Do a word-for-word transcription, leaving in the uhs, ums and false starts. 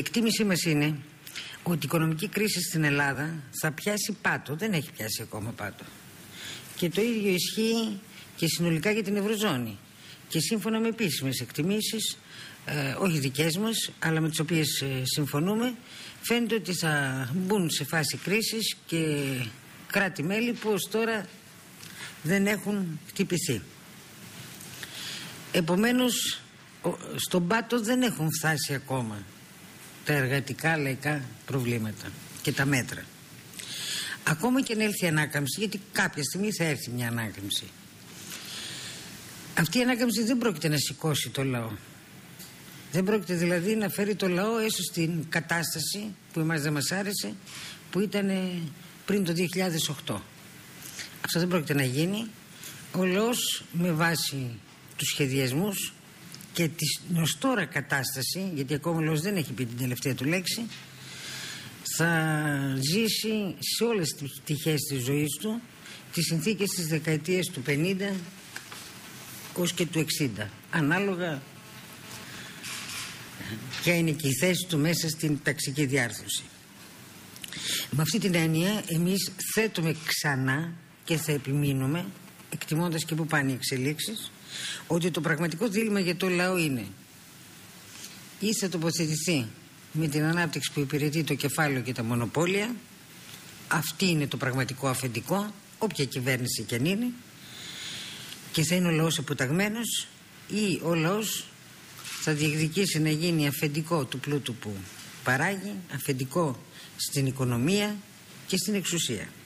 εκτίμησή μας είναι ότι η οικονομική κρίση στην Ελλάδα θα πιάσει πάτο, δεν έχει πιάσει ακόμα πάτο. Και το ίδιο ισχύει και συνολικά για την Ευρωζώνη. Και σύμφωνα με επίσημες εκτιμήσεις, ε, όχι δικές μας, αλλά με τις οποίες ε, συμφωνούμε, φαίνεται ότι θα μπουν σε φάση κρίσης και κράτη-μέλη που ως τώρα δεν έχουν χτυπηθεί. Επομένως, στον πάτο δεν έχουν φτάσει ακόμα τα εργατικά λαϊκά προβλήματα και τα μέτρα. Ακόμα και αν έλθει η ανάκαμψη, γιατί κάποια στιγμή θα έρθει μια ανάκαμψη, αυτή η ανάκαμψη δεν πρόκειται να σηκώσει το λαό. Δεν πρόκειται δηλαδή να φέρει το λαό έστω στην κατάσταση που εμάς δεν μας άρεσε, που ήταν πριν το δύο χιλιάδες οκτώ. Αυτό δεν πρόκειται να γίνει. Ο λαός, με βάση τους σχεδιασμούς και τη ως τώρα κατάσταση, γιατί ακόμα ο λαός δεν έχει πει την τελευταία του λέξη, θα ζήσει σε όλες τις πτυχές της ζωής του τις συνθήκες της δεκαετίας του πενήντα ως και του εξήντα, ανάλογα ποια είναι και η θέση του μέσα στην ταξική διάρθρωση. Με αυτή την έννοια εμείς θέτουμε ξανά και θα επιμείνουμε, εκτιμώντας και που πάνε οι εξελίξεις, ότι το πραγματικό δίλημμα για το λαό είναι ή θα τοποθετηθεί με την ανάπτυξη που υπηρετεί το κεφάλαιο και τα μονοπόλια, αυτή είναι το πραγματικό αφεντικό, όποια κυβέρνηση και αν είναι, και θα είναι ο λαός αποταγμένος, ή ο λαός θα διεκδικήσει να γίνει αφεντικό του πλούτου που παράγει, αφεντικό στην οικονομία και στην εξουσία.